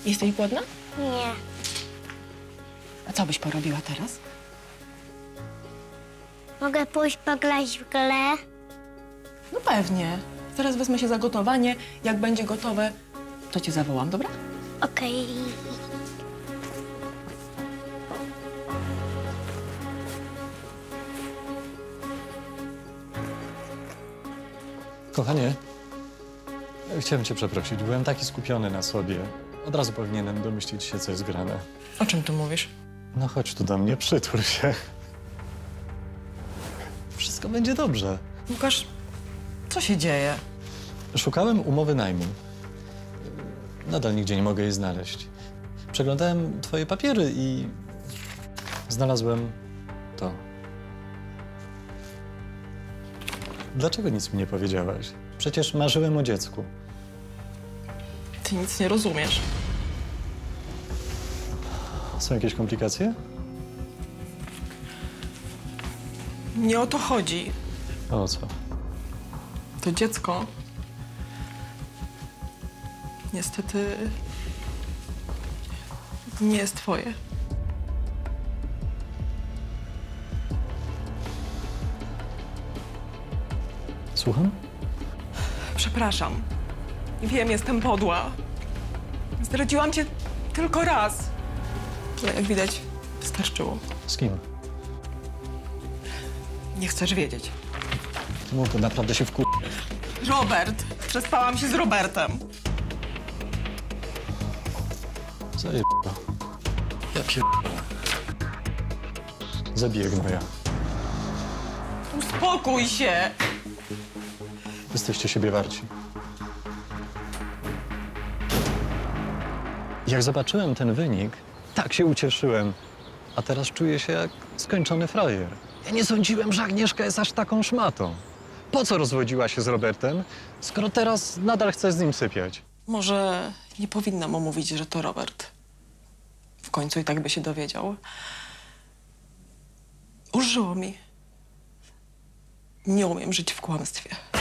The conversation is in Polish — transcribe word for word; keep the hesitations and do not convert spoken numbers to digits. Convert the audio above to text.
Jesteś głodna? Nie. A co byś porobiła teraz? Mogę pójść pograć w grę? No pewnie. Zaraz wezmę się za gotowanie. Jak będzie gotowe, to cię zawołam, dobra? Okej. Kochanie, chciałem cię przeprosić. Byłem taki skupiony na sobie. Od razu powinienem domyślić się, co jest grane. O czym tu mówisz? No chodź tu do mnie, przytul się. Wszystko będzie dobrze. Łukasz, co się dzieje? Szukałem umowy najmu. Nadal nigdzie nie mogę jej znaleźć. Przeglądałem twoje papiery i znalazłem to. Dlaczego nic mi nie powiedziałaś? Przecież marzyłem o dziecku. Ty nic nie rozumiesz. Są jakieś komplikacje? Nie o to chodzi. O co? To dziecko niestety nie jest twoje. Słucham? Przepraszam. Wiem, jestem podła. Zdradziłam cię tylko raz. Ale jak widać, wystarczyło. Z kim? Nie chcesz wiedzieć. Mów, naprawdę się wkur... Robert! Przespałam się z Robertem. Zajeb... Ja pier... Zabiję gnoja. Uspokój się! Jesteście siebie warci. Jak zobaczyłem ten wynik, tak się ucieszyłem. A teraz czuję się jak skończony frajer. Ja nie sądziłem, że Agnieszka jest aż taką szmatą. Po co rozwodziła się z Robertem, skoro teraz nadal chce z nim sypiać? Może nie powinnam mu mówić, że to Robert. W końcu i tak by się dowiedział. Użyło mi. Nie umiem żyć w kłamstwie.